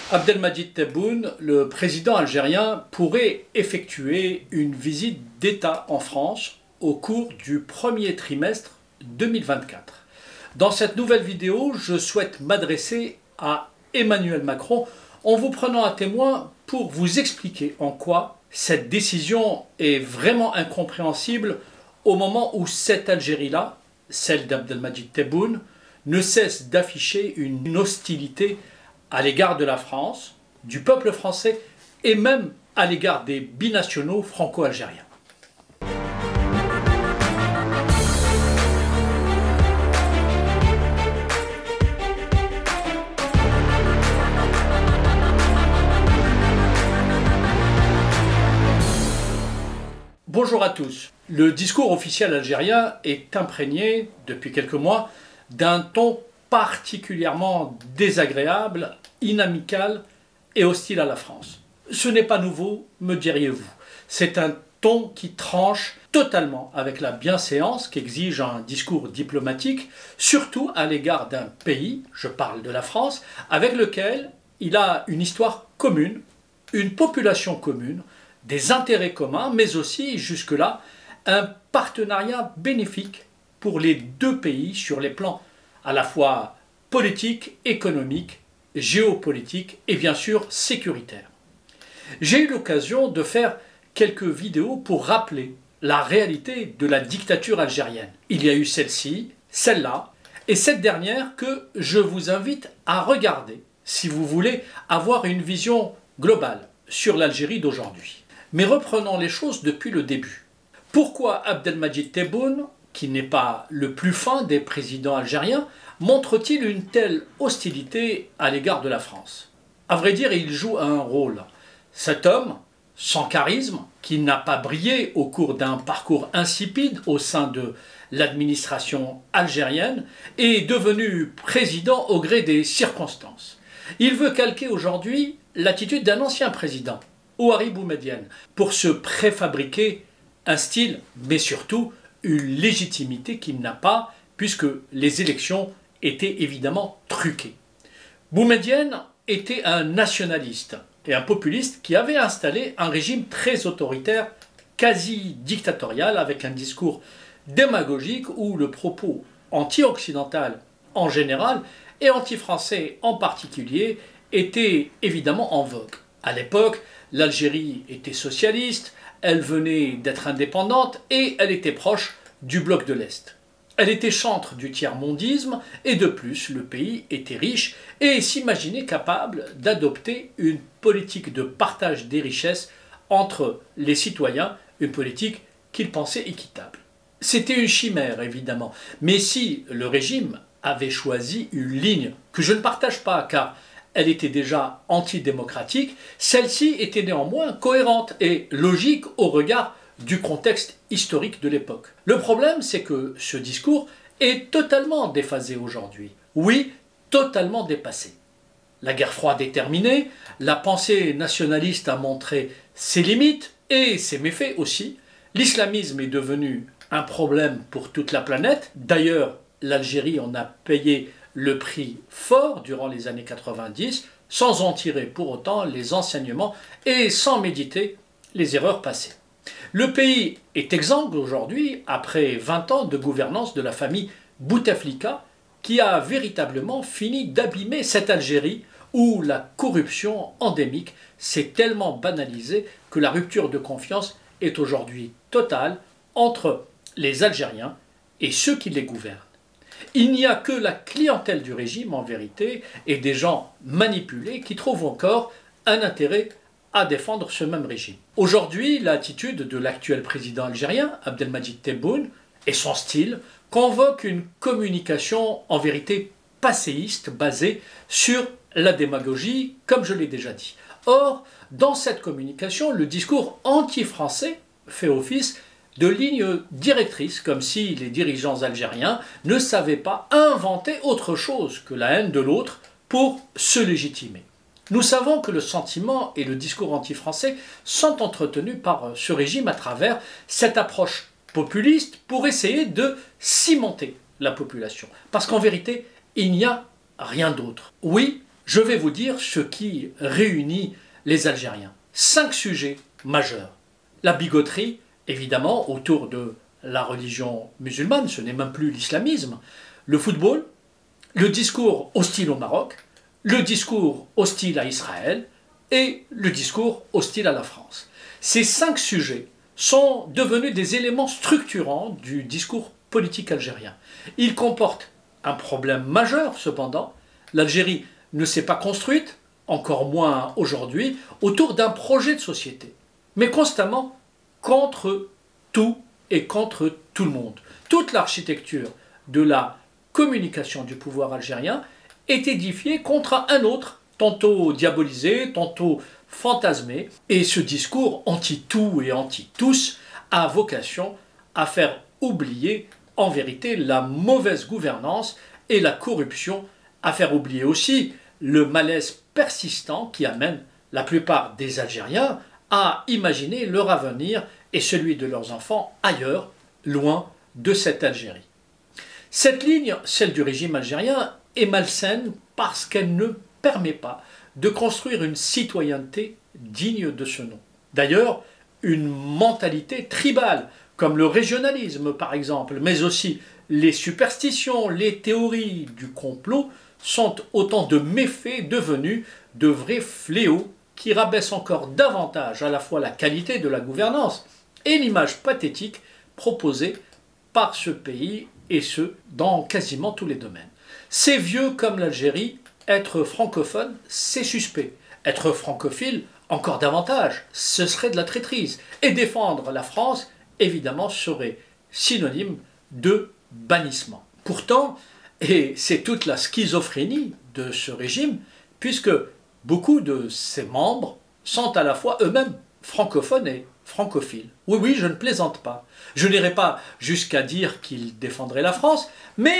Abdelmadjid Tebboune, le président algérien, pourrait effectuer une visite d'État en France au cours du premier trimestre 2024. Dans cette nouvelle vidéo, je souhaite m'adresser à Emmanuel Macron en vous prenant à témoin pour vous expliquer en quoi cette décision est vraiment incompréhensible au moment où cette Algérie-là, celle d'Abdelmadjid Tebboune, ne cesse d'afficher une hostilité à l'égard de la France, du peuple français et même à l'égard des binationaux franco-algériens. Bonjour à tous. Le discours officiel algérien est imprégné, depuis quelques mois, d'un ton particulièrement désagréable, inamical et hostile à la France. Ce n'est pas nouveau, me diriez-vous. C'est un ton qui tranche totalement avec la bienséance qu'exige un discours diplomatique, surtout à l'égard d'un pays, je parle de la France, avec lequel il a une histoire commune, une population commune, des intérêts communs, mais aussi, jusque-là, un partenariat bénéfique pour les deux pays sur les plans à la fois politique, économique, géopolitique et bien sûr sécuritaire. J'ai eu l'occasion de faire quelques vidéos pour rappeler la réalité de la dictature algérienne. Il y a eu celle-ci, celle-là, et cette dernière que je vous invite à regarder si vous voulez avoir une vision globale sur l'Algérie d'aujourd'hui. Mais reprenons les choses depuis le début. Pourquoi Abdelmadjid Tebboune, qui n'est pas le plus fin des présidents algériens, montre-t-il une telle hostilité à l'égard de la France? À vrai dire, il joue un rôle. Cet homme, sans charisme, qui n'a pas brillé au cours d'un parcours insipide au sein de l'administration algérienne, est devenu président au gré des circonstances. Il veut calquer aujourd'hui l'attitude d'un ancien président, Houari Boumedienne, pour se préfabriquer un style, mais surtout une légitimité qu'il n'a pas, puisque les élections étaient évidemment truquées. Boumedienne était un nationaliste et un populiste qui avait installé un régime très autoritaire, quasi dictatorial, avec un discours démagogique où le propos anti-occidental en général et anti-français en particulier était évidemment en vogue. À l'époque, l'Algérie était socialiste, elle venait d'être indépendante et elle était proche du bloc de l'Est. Elle était chantre du tiers-mondisme et de plus, le pays était riche et s'imaginait capable d'adopter une politique de partage des richesses entre les citoyens, une politique qu'il pensait équitable. C'était une chimère, évidemment, mais si le régime avait choisi une ligne que je ne partage pas, car elle était déjà antidémocratique, celle-ci était néanmoins cohérente et logique au regard du contexte historique de l'époque. Le problème, c'est que ce discours est totalement déphasé aujourd'hui. Oui, totalement dépassé. La guerre froide est terminée, la pensée nationaliste a montré ses limites et ses méfaits aussi. L'islamisme est devenu un problème pour toute la planète. D'ailleurs, l'Algérie en a payé le prix fort durant les années 90, sans en tirer pour autant les enseignements et sans méditer les erreurs passées. Le pays est exsangue aujourd'hui, après 20 ans de gouvernance de la famille Bouteflika, qui a véritablement fini d'abîmer cette Algérie où la corruption endémique s'est tellement banalisée que la rupture de confiance est aujourd'hui totale entre les Algériens et ceux qui les gouvernent. Il n'y a que la clientèle du régime, en vérité, et des gens manipulés qui trouvent encore un intérêt à défendre ce même régime. Aujourd'hui, l'attitude de l'actuel président algérien, Abdelmadjid Tebboune, et son style convoquent une communication en vérité passéiste basée sur la démagogie, comme je l'ai déjà dit. Or, dans cette communication, le discours anti-français fait office de ligne directrice, comme si les dirigeants algériens ne savaient pas inventer autre chose que la haine de l'autre pour se légitimer. Nous savons que le sentiment et le discours anti-français sont entretenus par ce régime à travers cette approche populiste pour essayer de cimenter la population. Parce qu'en vérité, il n'y a rien d'autre. Oui, Je vais vous dire ce qui réunit les Algériens. 5 sujets majeurs. La bigoterie, évidemment, autour de la religion musulmane, ce n'est même plus l'islamisme. Le football, le discours hostile au Maroc, le discours hostile à Israël et le discours hostile à la France. Ces 5 sujets sont devenus des éléments structurants du discours politique algérien. Ils comportent un problème majeur, cependant. L'Algérie ne s'est pas construite, encore moins aujourd'hui, autour d'un projet de société, mais constamment contre tout et contre tout le monde. Toute l'architecture de la communication du pouvoir algérien est édifiée contre un autre, tantôt diabolisé, tantôt fantasmé, et ce discours anti-tout et anti-tous a vocation à faire oublier en vérité la mauvaise gouvernance et la corruption, à faire oublier aussi le malaise persistant qui amène la plupart des Algériens à imaginer leur avenir et celui de leurs enfants ailleurs, loin de cette Algérie. Cette ligne, celle du régime algérien, est malsaine parce qu'elle ne permet pas de construire une citoyenneté digne de ce nom. D'ailleurs, une mentalité tribale, comme le régionalisme par exemple, mais aussi les superstitions, les théories du complot, sont autant de méfaits devenus de vrais fléaux qui rabaissent encore davantage à la fois la qualité de la gouvernance et l'image pathétique proposée par ce pays, et ce, dans quasiment tous les domaines. C'est vieux comme l'Algérie, être francophone, c'est suspect. Être francophile, encore davantage, ce serait de la traîtrise. Et défendre la France, évidemment, serait synonyme de bannissement. Pourtant, et c'est toute la schizophrénie de ce régime, puisque beaucoup de ses membres sont à la fois eux-mêmes francophones et francophiles. Oui, oui, je ne plaisante pas. Je n'irai pas jusqu'à dire qu'ils défendraient la France, mais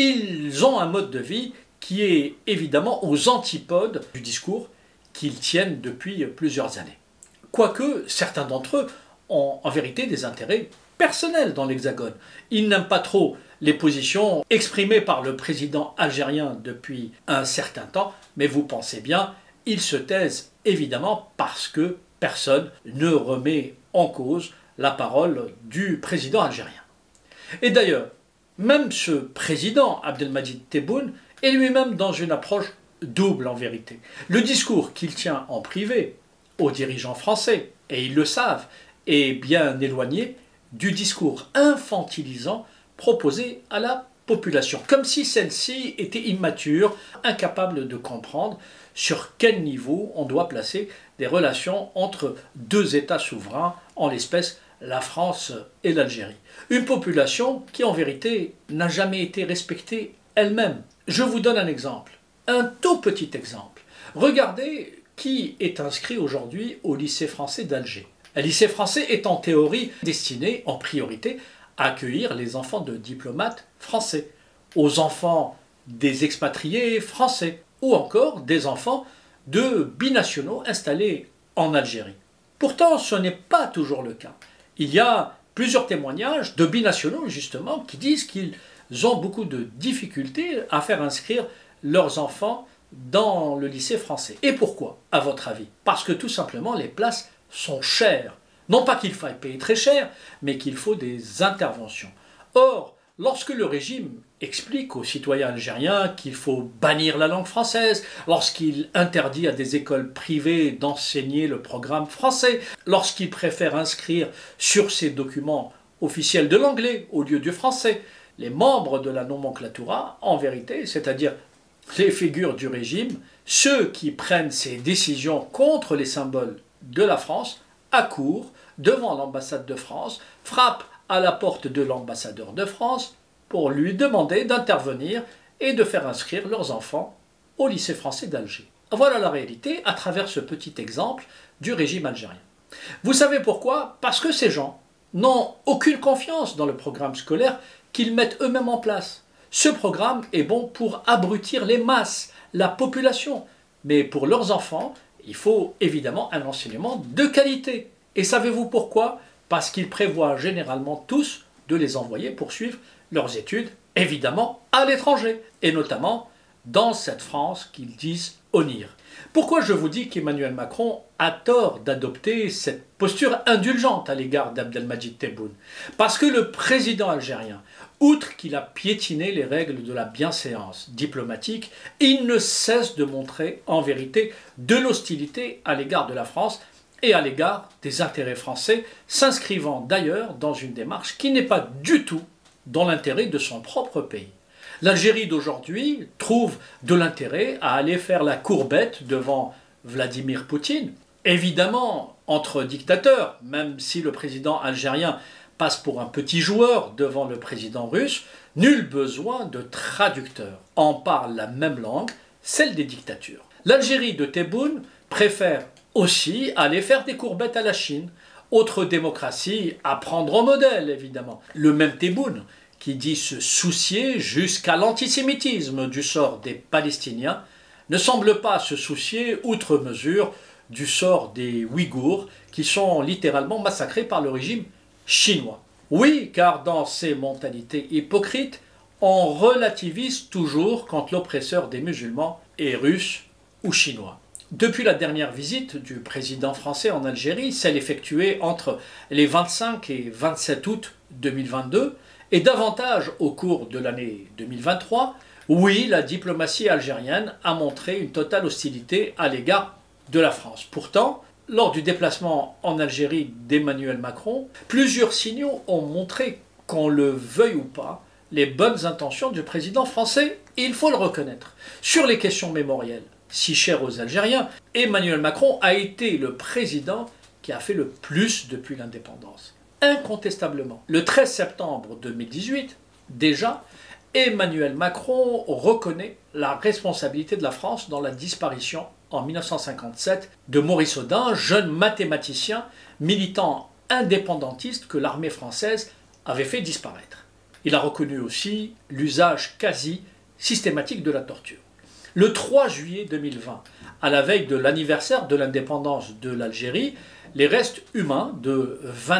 ils ont un mode de vie qui est évidemment aux antipodes du discours qu'ils tiennent depuis plusieurs années. Quoique certains d'entre eux ont en vérité des intérêts personnels dans l'Hexagone. Ils n'aiment pas trop les positions exprimées par le président algérien depuis un certain temps, mais vous pensez bien, ils se taisent évidemment parce que personne ne remet en cause la parole du président algérien. Et d'ailleurs, même ce président, Abdelmadjid Tebboune, est lui-même dans une approche double en vérité. Le discours qu'il tient en privé aux dirigeants français, et ils le savent, est bien éloigné du discours infantilisant proposé à la population, comme si celle-ci était immature, incapable de comprendre sur quel niveau on doit placer des relations entre deux États souverains, en l'espèce la France et l'Algérie. Une population qui en vérité n'a jamais été respectée elle-même. Je vous donne un exemple, un tout petit exemple. Regardez qui est inscrit aujourd'hui au lycée français d'Alger. Un lycée français est en théorie destiné en priorité à accueillir les enfants de diplomates français, aux enfants des expatriés français ou encore des enfants de binationaux installés en Algérie. Pourtant, ce n'est pas toujours le cas. Il y a plusieurs témoignages de binationaux justement qui disent qu'ils ont beaucoup de difficultés à faire inscrire leurs enfants dans le lycée français. Et pourquoi, à votre avis? Parce que tout simplement les places sont chères. Non pas qu'il faille payer très cher, mais qu'il faut des interventions. Or, lorsque le régime explique aux citoyens algériens qu'il faut bannir la langue française, lorsqu'il interdit à des écoles privées d'enseigner le programme français, lorsqu'il préfère inscrire sur ses documents officiels de l'anglais au lieu du français, les membres de la nomenclatura, en vérité, c'est-à-dire les figures du régime, ceux qui prennent ces décisions contre les symboles de la France, accourent devant l'ambassade de France, frappent à la porte de l'ambassadeur de France pour lui demander d'intervenir et de faire inscrire leurs enfants au lycée français d'Alger. Voilà la réalité à travers ce petit exemple du régime algérien. Vous savez pourquoi? Parce que ces gens n'ont aucune confiance dans le programme scolaire qu'ils mettent eux-mêmes en place. Ce programme est bon pour abrutir les masses, la population, mais pour leurs enfants, il faut évidemment un enseignement de qualité. Et savez-vous pourquoi? Parce qu'ils prévoient généralement tous de les envoyer poursuivre leurs études, évidemment, à l'étranger, et notamment dans cette France qu'ils disent honnir. Pourquoi je vous dis qu'Emmanuel Macron a tort d'adopter cette posture indulgente à l'égard d'Abdelmadjid Tebboune? Parce que le président algérien, outre qu'il a piétiné les règles de la bienséance diplomatique, il ne cesse de montrer en vérité de l'hostilité à l'égard de la France et à l'égard des intérêts français, s'inscrivant d'ailleurs dans une démarche qui n'est pas du tout dans l'intérêt de son propre pays. L'Algérie d'aujourd'hui trouve de l'intérêt à aller faire la courbette devant Vladimir Poutine. Évidemment, entre dictateurs, même si le président algérien passe pour un petit joueur devant le président russe, nul besoin de traducteur. On parle la même langue, celle des dictatures. L'Algérie de Tebboune préfère aussi aller faire des courbettes à la Chine. Autre démocratie à prendre en modèle, évidemment. Le même Tebboune qui dit se soucier jusqu'à l'antisémitisme du sort des Palestiniens, ne semble pas se soucier, outre mesure, du sort des Ouïghours, qui sont littéralement massacrés par le régime chinois. Oui, car dans ces mentalités hypocrites, on relativise toujours quand l'oppresseur des musulmans est russe ou chinois. Depuis la dernière visite du président français en Algérie, celle effectuée entre les 25 et 27 août 2022, et davantage au cours de l'année 2023, oui, la diplomatie algérienne a montré une totale hostilité à l'égard de la France. Pourtant, lors du déplacement en Algérie d'Emmanuel Macron, plusieurs signaux ont montré, qu'on le veuille ou pas, les bonnes intentions du président français, et il faut le reconnaître. Sur les questions mémorielles, si chères aux Algériens, Emmanuel Macron a été le président qui a fait le plus depuis l'indépendance. Incontestablement. Le 13 septembre 2018, déjà, Emmanuel Macron reconnaît la responsabilité de la France dans la disparition en 1957 de Maurice Audin, jeune mathématicien, militant indépendantiste que l'armée française avait fait disparaître. Il a reconnu aussi l'usage quasi systématique de la torture. Le 3 juillet 2020, à la veille de l'anniversaire de l'indépendance de l'Algérie, les restes humains de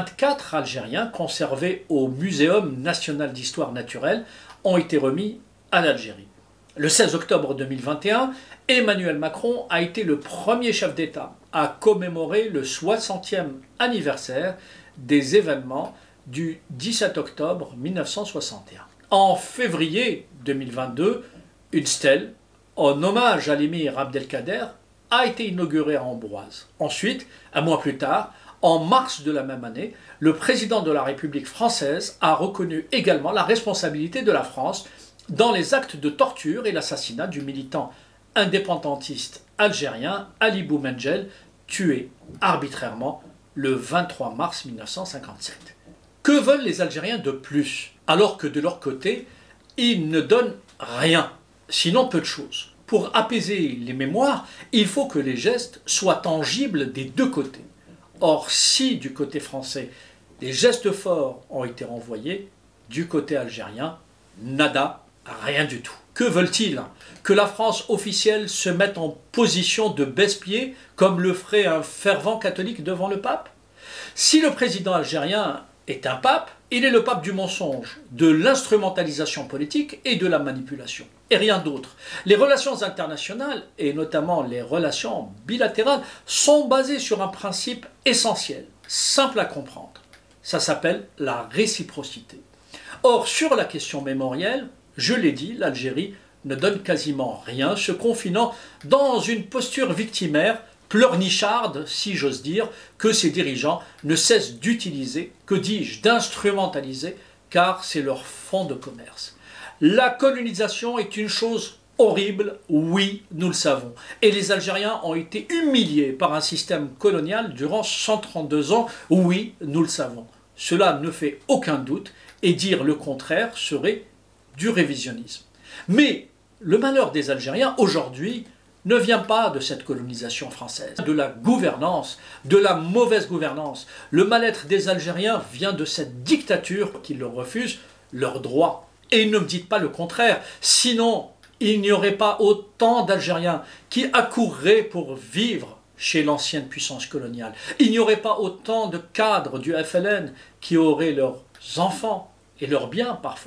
24 Algériens conservés au Muséum national d'histoire naturelle ont été remis à l'Algérie. Le 16 octobre 2021, Emmanuel Macron a été le premier chef d'État à commémorer le 60e anniversaire des événements du 17 octobre 1961. En février 2022, une stèle en hommage à l'émir Abdelkader a été inaugurée à Ambroise. Ensuite, un mois plus tard, en mars de la même année, le président de la République française a reconnu également la responsabilité de la France dans les actes de torture et l'assassinat du militant indépendantiste algérien Ali Boumendjel, tué arbitrairement le 23 mars 1957. Que veulent les Algériens de plus, alors que de leur côté, ils ne donnent rien, sinon peu de choses? Pour apaiser les mémoires, il faut que les gestes soient tangibles des deux côtés. Or, si du côté français, des gestes forts ont été renvoyés, du côté algérien, nada, rien du tout. Que veulent-ils? Que la France officielle se mette en position de baisse-pied, comme le ferait un fervent catholique devant le pape? Si le président algérien est un pape, il est le pape du mensonge, de l'instrumentalisation politique et de la manipulation. Et rien d'autre. Les relations internationales, et notamment les relations bilatérales, sont basées sur un principe essentiel, simple à comprendre. Ça s'appelle la réciprocité. Or, sur la question mémorielle, je l'ai dit, l'Algérie ne donne quasiment rien, se confinant dans une posture victimaire, pleurnicharde, si j'ose dire, que ses dirigeants ne cessent d'utiliser, que dis-je, d'instrumentaliser, car c'est leur fonds de commerce. La colonisation est une chose horrible, oui, nous le savons. Et les Algériens ont été humiliés par un système colonial durant 132 ans, oui, nous le savons. Cela ne fait aucun doute, et dire le contraire serait du révisionnisme. Mais le malheur des Algériens aujourd'hui ne vient pas de cette colonisation française, de la gouvernance, de la mauvaise gouvernance. Le mal-être des Algériens vient de cette dictature qui leur refuse leurs droits. Et ne me dites pas le contraire, sinon il n'y aurait pas autant d'Algériens qui accourraient pour vivre chez l'ancienne puissance coloniale. Il n'y aurait pas autant de cadres du FLN qui auraient leurs enfants et leurs biens parfois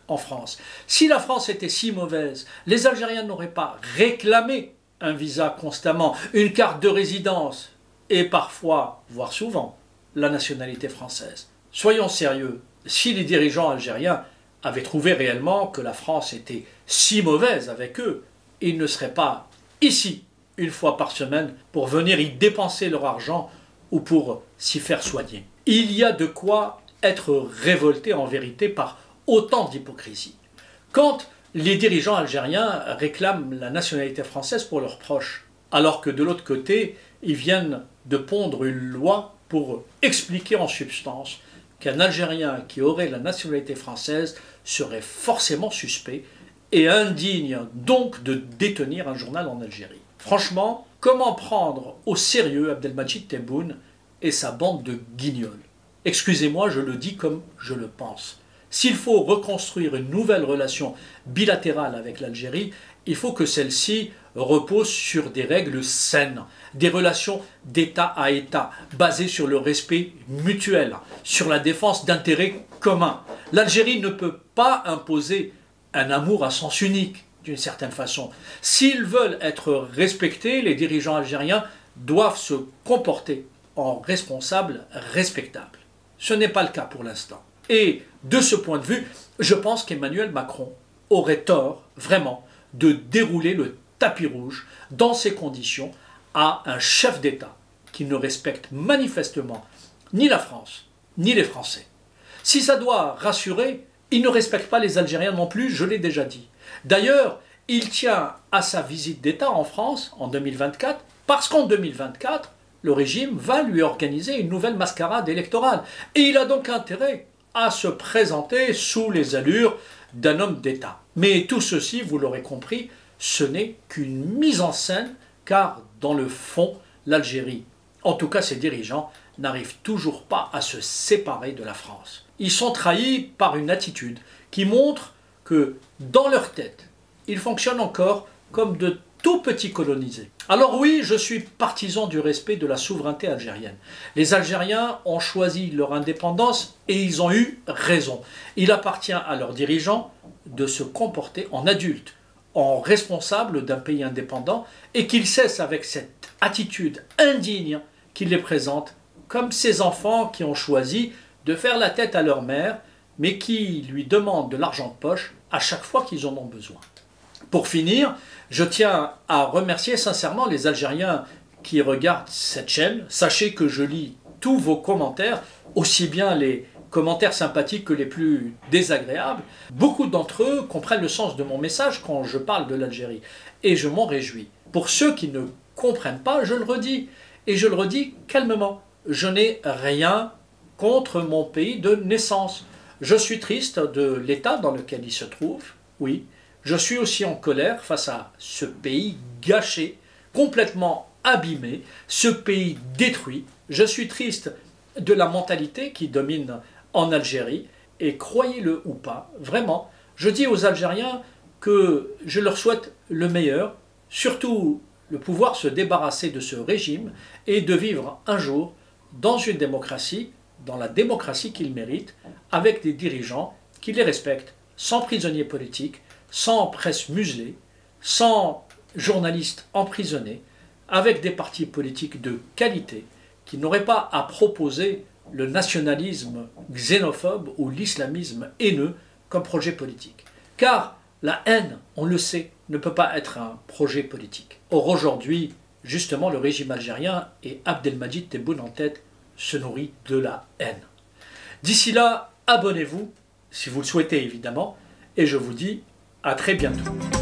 en France. Si la France était si mauvaise, les Algériens n'auraient pas réclamé un visa constamment, une carte de résidence et parfois, voire souvent, la nationalité française. Soyons sérieux, si les dirigeants algériens avaient trouvé réellement que la France était si mauvaise avec eux, ils ne seraient pas ici une fois par semaine pour venir y dépenser leur argent ou pour s'y faire soigner. Il y a de quoi être révolté en vérité par autant d'hypocrisie. Quand les dirigeants algériens réclament la nationalité française pour leurs proches, alors que de l'autre côté, ils viennent de pondre une loi pour expliquer en substance qu'un Algérien qui aurait la nationalité française serait forcément suspect et indigne donc de détenir un journal en Algérie. Franchement, comment prendre au sérieux Abdelmadjid Tebboune et sa bande de guignols? Excusez-moi, je le dis comme je le pense. S'il faut reconstruire une nouvelle relation bilatérale avec l'Algérie, il faut que celle-ci repose sur des règles saines, des relations d'État à État, basées sur le respect mutuel, sur la défense d'intérêts communs. L'Algérie ne peut pas imposer un amour à sens unique, d'une certaine façon. S'ils veulent être respectés, les dirigeants algériens doivent se comporter en responsables respectables. Ce n'est pas le cas pour l'instant. Et de ce point de vue, je pense qu'Emmanuel Macron aurait tort, vraiment, de dérouler le tapis rouge dans ces conditions à un chef d'État qui ne respecte manifestement ni la France, ni les Français. Si ça doit rassurer, il ne respecte pas les Algériens non plus, je l'ai déjà dit. D'ailleurs, il tient à sa visite d'État en France en 2024, parce qu'en 2024, le régime va lui organiser une nouvelle mascarade électorale. Et il a donc intérêt à se présenter sous les allures d'un homme d'État. Mais tout ceci, vous l'aurez compris, ce n'est qu'une mise en scène, car dans le fond, l'Algérie, en tout cas ses dirigeants, n'arrivent toujours pas à se séparer de la France. Ils sont trahis par une attitude qui montre que dans leur tête, ils fonctionnent encore comme de tout petits colonisés. Alors oui, je suis partisan du respect de la souveraineté algérienne. Les Algériens ont choisi leur indépendance et ils ont eu raison. Il appartient à leurs dirigeants de se comporter en adultes, en responsables d'un pays indépendant et qu'ils cessent avec cette attitude indigne qu'ils les présentent comme ces enfants qui ont choisi de faire la tête à leur mère mais qui lui demandent de l'argent de poche à chaque fois qu'ils en ont besoin. Pour finir, je tiens à remercier sincèrement les Algériens qui regardent cette chaîne. Sachez que je lis tous vos commentaires, aussi bien les commentaires sympathiques que les plus désagréables. Beaucoup d'entre eux comprennent le sens de mon message quand je parle de l'Algérie, et je m'en réjouis. Pour ceux qui ne comprennent pas, je le redis, et je le redis calmement. Je n'ai rien contre mon pays de naissance. Je suis triste de l'état dans lequel il se trouve, oui. Je suis aussi en colère face à ce pays gâché, complètement abîmé, ce pays détruit. Je suis triste de la mentalité qui domine en Algérie. Et croyez-le ou pas, vraiment, je dis aux Algériens que je leur souhaite le meilleur, surtout le pouvoir se débarrasser de ce régime et de vivre un jour dans une démocratie, dans la démocratie qu'ils méritent, avec des dirigeants qui les respectent, sans prisonniers politiques, sans presse muselée, sans journalistes emprisonnés, avec des partis politiques de qualité qui n'auraient pas à proposer le nationalisme xénophobe ou l'islamisme haineux comme projet politique. Car la haine, on le sait, ne peut pas être un projet politique. Or aujourd'hui, justement, le régime algérien et Abdelmadjid Tebboune en tête se nourrit de la haine. D'ici là, abonnez-vous, si vous le souhaitez évidemment, et je vous dis à très bientôt.